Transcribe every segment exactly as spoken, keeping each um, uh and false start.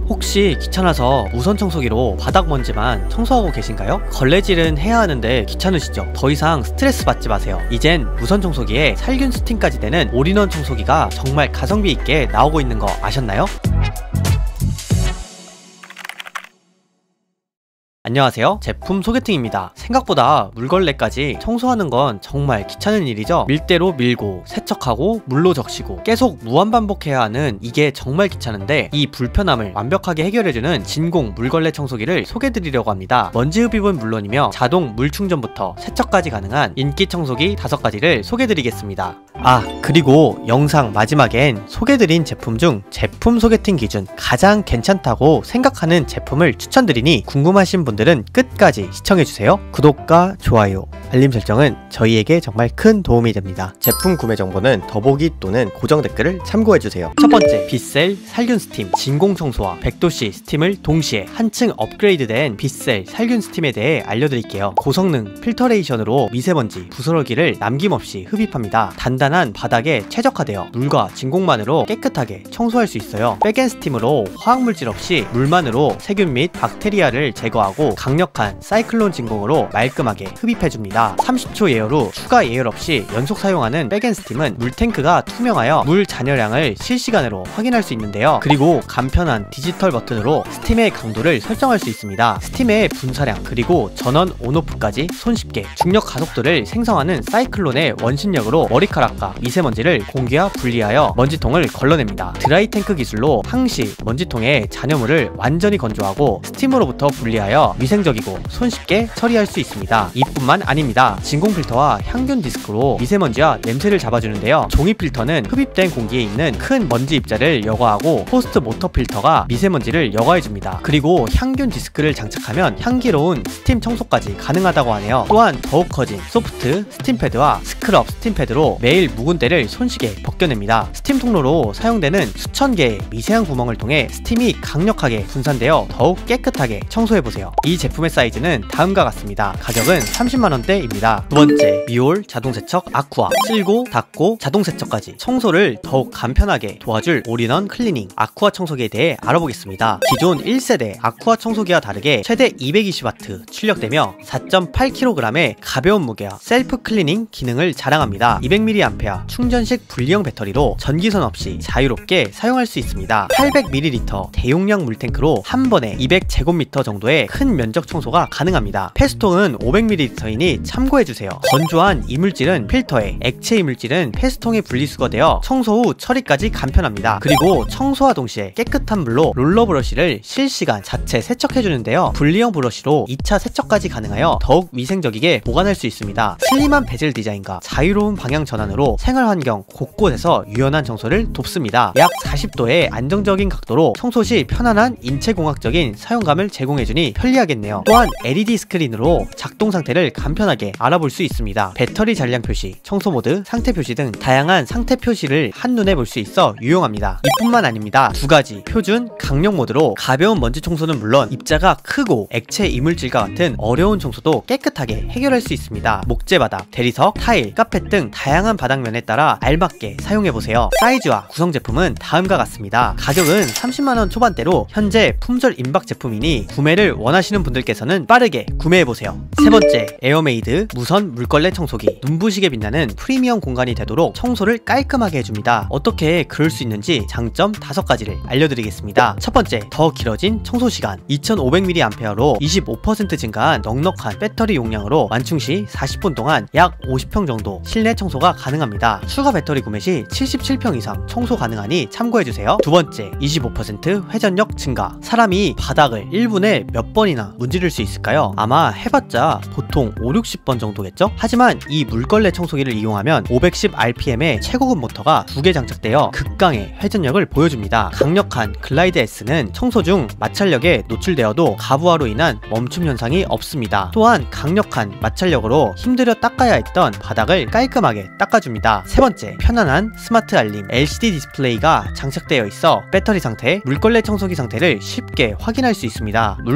혹시 귀찮아서 무선 청소기로 바닥 먼지만 청소하고 계신가요? 걸레질은 해야 하는데 귀찮으시죠? 더 이상 스트레스 받지 마세요. 이젠 무선 청소기에 살균 스팀까지 되는 올인원 청소기가 정말 가성비 있게 나오고 있는 거 아셨나요? 안녕하세요, 제품 소개팅입니다. 생각보다 물걸레까지 청소하는 건 정말 귀찮은 일이죠. 밀대로 밀고 세척하고 물로 적시고 계속 무한반복해야 하는 이게 정말 귀찮은데, 이 불편함을 완벽하게 해결해주는 진공 물걸레 청소기를 소개드리려고 합니다. 먼지 흡입은 물론이며 자동 물 충전부터 세척까지 가능한 인기 청소기 다섯 가지를 소개드리겠습니다. 아, 그리고 영상 마지막엔 소개드린 제품 중 제품 소개팅 기준 가장 괜찮다고 생각하는 제품을 추천드리니 궁금하신 분 분들은 끝까지 시청해주세요. 구독과 좋아요, 알림 설정은 저희에게 정말 큰 도움이 됩니다. 제품 구매 정보는 더보기 또는 고정 댓글을 참고해주세요. 첫 번째, 빗셀 살균 스팀. 진공 청소와 백 도씨 스팀을 동시에 한층 업그레이드된 빗셀 살균 스팀에 대해 알려드릴게요. 고성능 필터레이션으로 미세먼지, 부스러기를 남김없이 흡입합니다. 단단한 바닥에 최적화되어 물과 진공만으로 깨끗하게 청소할 수 있어요. 백앤 스팀으로 화학물질 없이 물만으로 세균 및 박테리아를 제거하고 강력한 사이클론 진공으로 말끔하게 흡입해줍니다. 삼십 초 예열 후 추가 예열 없이 연속 사용하는 백앤스팀은 물탱크가 투명하여 물 잔여량을 실시간으로 확인할 수 있는데요. 그리고 간편한 디지털 버튼으로 스팀의 강도를 설정할 수 있습니다. 스팀의 분사량 그리고 전원 온오프까지 손쉽게, 중력 가속도를 생성하는 사이클론의 원심력으로 머리카락과 미세먼지를 공기와 분리하여 먼지통을 걸러냅니다. 드라이 탱크 기술로 항시 먼지통의 잔여물을 완전히 건조하고 스팀으로부터 분리하여 위생적이고 손쉽게 처리할 수 있습니다. 이뿐만 아닙니다. 진공 필터와 향균 디스크로 미세먼지와 냄새를 잡아주는데요. 종이 필터는 흡입된 공기에 있는 큰 먼지 입자를 여과하고 포스트 모터 필터가 미세먼지를 여과해줍니다. 그리고 향균 디스크를 장착하면 향기로운 스팀 청소까지 가능하다고 하네요. 또한 더욱 커진 소프트 스팀 패드와 스크럽 스팀 패드로 매일 묵은 때를 손쉽게 벗겨냅니다. 스팀 통로로 사용되는 수천 개의 미세한 구멍을 통해 스팀이 강력하게 분산되어 더욱 깨끗하게 청소해보세요. 이 제품의 사이즈는 다음과 같습니다. 가격은 삼십만 원대입니다. 두 번째, 미올 자동세척 아쿠아. 쓸고 닦고 자동세척까지 청소를 더욱 간편하게 도와줄 올인원 클리닝 아쿠아 청소기에 대해 알아보겠습니다. 기존 일 세대 아쿠아 청소기와 다르게 최대 이백이십 와트 출력되며 사 점 팔 킬로그램의 가벼운 무게와 셀프 클리닝 기능을 자랑합니다. 이백 밀리암페어 충전식 분리형 배터리로 전기선 없이 자유롭게 사용할 수 있습니다. 팔백 밀리리터 대용량 물탱크로 한 번에 이백 제곱미터 정도의 큰 면적 청소가 가능합니다. 패스통은 오백 밀리리터이니 참고해주세요. 건조한 이물질은 필터에, 액체 이물질은 패스통에 분리수거되어 청소 후 처리까지 간편합니다. 그리고 청소와 동시에 깨끗한 물로 롤러 브러쉬를 실시간 자체 세척해주는데요. 분리형 브러쉬로 이 차 세척까지 가능하여 더욱 위생적이게 보관할 수 있습니다. 슬림한 베젤 디자인과 자유로운 방향 전환으로 생활환경 곳곳에서 유연한 청소를 돕습니다. 약 사십 도의 안정적인 각도로 청소 시 편안한 인체공학적인 사용감을 제공해주니 편리하겠네요. 또한 엘이디 스크린으로 작동 상태를 간편하게 알아볼 수 있습니다. 배터리 잔량 표시, 청소 모드, 상태 표시 등 다양한 상태 표시를 한눈에 볼 수 있어 유용합니다. 이뿐만 아닙니다. 두 가지 표준 강력 모드로 가벼운 먼지 청소는 물론 입자가 크고 액체 이물질과 같은 어려운 청소도 깨끗하게 해결할 수 있습니다. 목재바닥, 대리석, 타일, 카펫 등 다양한 바닥면에 따라 알맞게 사용해보세요. 사이즈와 구성 제품은 다음과 같습니다. 가격은 삼십만 원 초반대로 현재 품절 임박 제품이니 구매를 원하시는 분들께서는 빠르게 구매해보세요. 세 번째, 에어메이드 무선 물걸레 청소기. 눈부시게 빛나는 프리미엄 공간이 되도록 청소를 깔끔하게 해줍니다. 어떻게 그럴 수 있는지 장점 다섯 가지를 알려드리겠습니다. 첫 번째, 더 길어진 청소 시간. 이천오백 밀리암페어로 이십오 퍼센트 증가한 넉넉한 배터리 용량으로 완충 시 사십 분 동안 약 오십 평 정도 실내 청소가 가능합니다. 추가 배터리 구매 시 칠십칠 평 이상 청소 가능하니 참고해주세요. 두 번째, 이십오 퍼센트 회전력 증가. 사람이 바닥을 일 분에 몇 번이나 문지를 수 있을까요? 아마 해봤자 보통 오륙십 번 정도겠죠? 하지만 이 물걸레 청소기를 이용하면 오백십 알피엠의 최고급 모터가 두 개 장착되어 극강의 회전력을 보여줍니다. 강력한 글라이드 S는 청소 중 마찰력에 노출되어도 가부하로 인한 멈춤 현상이 없습니다. 또한 강력한 마찰력으로 힘들어 닦아야 했던 바닥을 깔끔하게 닦아줍니다. 세 번째, 편안한 스마트 알림. 엘시디 디스플레이가 장착되어 있어 배터리 상태, 물걸레 청소기 상태를 쉽게 확인할 수 있습니다. 물 부족,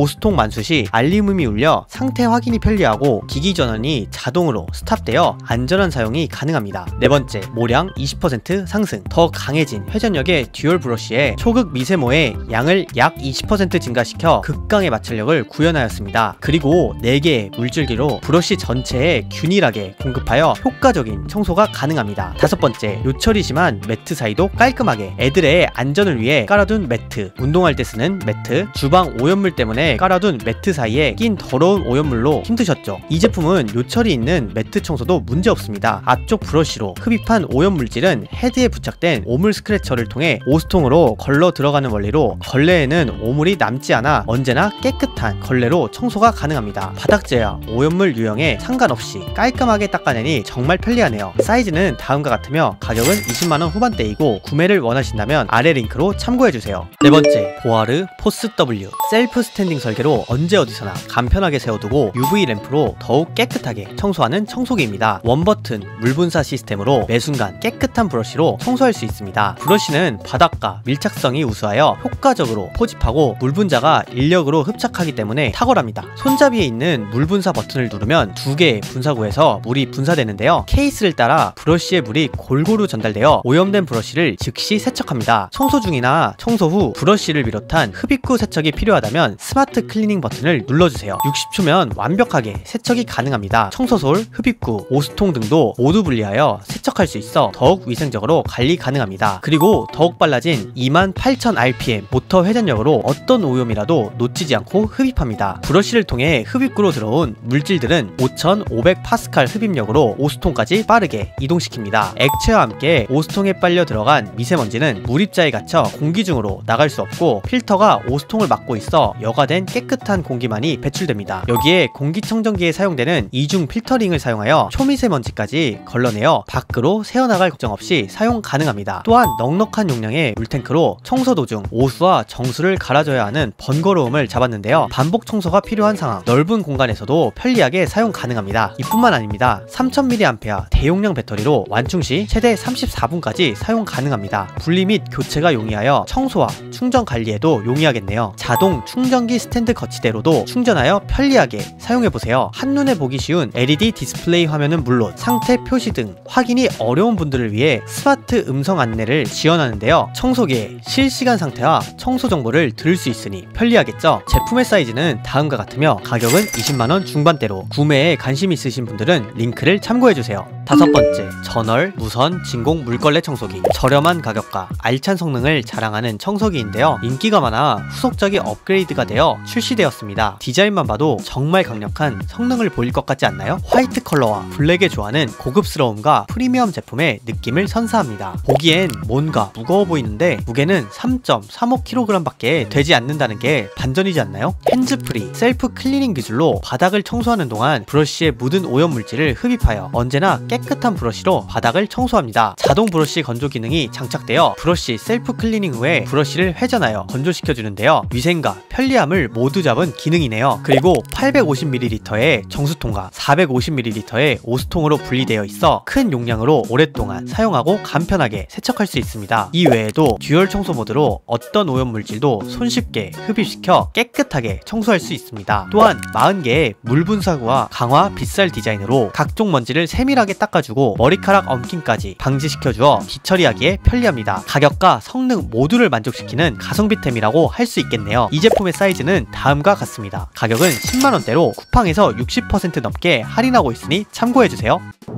오수통 만수 시 알림음이 울려 상태 확인이 편리하고 기기 전원이 자동으로 스탑되어 안전한 사용이 가능합니다. 네 번째, 모량 이십 퍼센트 상승. 더 강해진 회전력의 듀얼 브러쉬에 초극 미세모의 양을 약 이십 퍼센트 증가시켜 극강의 마찰력을 구현하였습니다. 그리고 네 개의 물줄기로 브러쉬 전체에 균일하게 공급하여 효과적인 청소가 가능합니다. 다섯 번째, 요철이 심한 매트 사이도 깔끔하게. 애들의 안전을 위해 깔아둔 매트, 운동할 때 쓰는 매트, 주방 오염물 때문에 깔아둔 매트 사이에 낀 더러운 오염물로 힘드셨죠? 이 제품은 요철이 있는 매트 청소도 문제없습니다. 앞쪽 브러쉬로 흡입한 오염물질은 헤드에 부착된 오물 스크래처를 통해 오수통으로 걸러 들어가는 원리로 걸레에는 오물이 남지 않아 언제나 깨끗한 걸레로 청소가 가능합니다. 바닥재와 오염물 유형에 상관없이 깔끔하게 닦아내니 정말 편리하네요. 사이즈는 다음과 같으며 가격은 이십만 원 후반대이고 구매를 원하신다면 아래 링크로 참고해주세요. 네 번째, 보아르 포스 더블유. 셀프 스탠딩 설계로 언제 어디서나 간편하게 세워두고 유브이 램프로 더욱 깨끗하게 청소하는 청소기입니다. 원버튼 물분사 시스템으로 매순간 깨끗한 브러쉬로 청소할 수 있습니다. 브러쉬는 바닥과 밀착성이 우수하여 효과적으로 포집하고 물분자가 인력으로 흡착하기 때문에 탁월합니다. 손잡이에 있는 물분사 버튼을 누르면 두 개의 분사구에서 물이 분사되는데요. 케이스를 따라 브러쉬에 물이 골고루 전달되어 오염된 브러쉬를 즉시 세척합니다. 청소 중이나 청소 후 브러쉬를 비롯한 흡입구 세척이 필요하다면 스마트 클리닝 버튼을 눌러주세요. 육십 초면 완벽하게 세척이 가능합니다. 청소솔, 흡입구, 오수통 등도 모두 분리하여 세척할 수 있어 더욱 위생적으로 관리 가능합니다. 그리고 더욱 빨라진 이만 팔천 알피엠 모터 회전력으로 어떤 오염이라도 놓치지 않고 흡입합니다. 브러쉬를 통해 흡입구로 들어온 물질들은 오천오백 파스칼 흡입력으로 오수통까지 빠르게 이동시킵니다. 액체와 함께 오수통에 빨려 들어간 미세먼지는 물입자에 갇혀 공기 중으로 나갈 수 없고 필터가 오수통을 막고 있어 여과된 깨끗한 공기만이 배출됩니다. 여기에 공기청정기에 사용되는 이중 필터링을 사용하여 초미세먼지까지 걸러내어 밖으로 새어나갈 걱정 없이 사용 가능합니다. 또한 넉넉한 용량의 물탱크로 청소 도중 오수와 정수를 갈아줘야 하는 번거로움을 잡았는데요. 반복 청소가 필요한 상황, 넓은 공간에서도 편리하게 사용 가능합니다. 이뿐만 아닙니다. 삼천 밀리암페어 대용량 배터리로 완충 시 최대 삼십사 분까지 사용 가능합니다. 분리 및 교체가 용이하여 청소와 충전 관리에도 용이하겠네요. 자동 충전기 스탠드 거치대로도 충전하여 편리하게 사용해보세요. 한눈에 보기 쉬운 엘이디 디스플레이 화면은 물론 상태 표시 등 확인이 어려운 분들을 위해 스마트 음성 안내를 지원하는데요. 청소기의 실시간 상태와 청소 정보를 들을 수 있으니 편리하겠죠. 제품의 사이즈는 다음과 같으며 가격은 이십만 원 중반대로 구매에 관심 있으신 분들은 링크를 참고해주세요. 다섯 번째, 전월 무선 진공 물걸레 청소기. 저렴한 가격과 알찬 성능을 자랑하는 청소기인데요. 인기가 많아 후속작이 업그레이드가 되어 출시되었습니다. 디자인만 봐도 정말 강력한 성능을 보일 것 같지 않나요? 화이트 컬러와 블랙의 조화는 고급스러움과 프리미엄 제품의 느낌을 선사합니다. 보기엔 뭔가 무거워 보이는데 무게는 삼 점 삼오 킬로그램 밖에 되지 않는다는 게 반전이지 않나요? 핸즈프리 셀프 클리닝 기술로 바닥을 청소하는 동안 브러쉬에 묻은 오염물질을 흡입하여 언제나 깨끗한 브러쉬로 바닥을 청소합니다. 자동 브러쉬 건조 기능이 장착되어 브러쉬 셀프 클리닝 후에 브러쉬를 회전하여 건조시켜주는데요. 위생과 편리함을 모두 잡은 기능이네요. 그리고 팔백오십 밀리리터의 정수통과 사백오십 밀리리터의 오수통으로 분리되어 있어 큰 용량으로 오랫동안 사용하고 간편하게 세척할 수 있습니다. 이 외에도 듀얼 청소 모드로 어떤 오염물질도 손쉽게 흡입시켜 깨끗하게 청소할 수 있습니다. 또한 사십 개의 물분사구와 강화 빗살 디자인으로 각종 먼지를 세밀하게 닦아주고 머리카락 엉킴까지 방지시켜주어 뒤처리하기에 편리합니다. 가격과 성능 모두를 만족시키는 가성비템이라고 할 수 있겠네요. 이 제품의 사이즈는 다음과 같습니다. 가격은 십만 원대로 쿠팡에서 육십 퍼센트 넘게 할인하고 있으니 참고해주세요.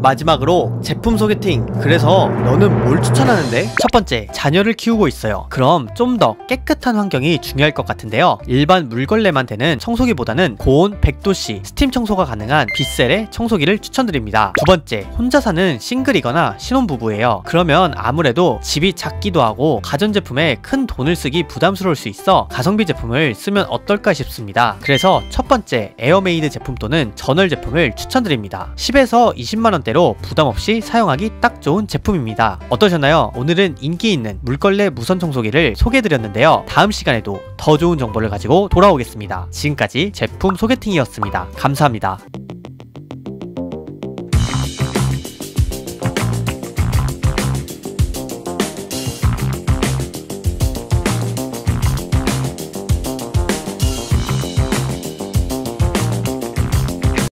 마지막으로 제품 소개팅. 그래서 너는 뭘 추천하는데? 첫 번째, 자녀를 키우고 있어요. 그럼 좀 더 깨끗한 환경이 중요할 것 같은데요. 일반 물걸레만 되는 청소기보다는 고온 백 도씨 스팀 청소가 가능한 빗셀의 청소기를 추천드립니다. 두 번째, 혼자 사는 싱글이거나 신혼부부예요. 그러면 아무래도 집이 작기도 하고 가전제품에 큰 돈을 쓰기 부담스러울 수 있어 가성비 제품을 쓰면 어떨까 싶습니다. 그래서 첫 번째, 에어메이드 제품 또는 전월 제품을 추천드립니다. 십에서 이십만 원대로 부담없이 사용하기 딱 좋은 제품입니다. 어떠셨나요? 오늘은 인기 있는 물걸레 무선 청소기를 소개해드렸는데요. 다음 시간에도 더 좋은 정보를 가지고 돌아오겠습니다. 지금까지 제품 소개팅이었습니다. 감사합니다.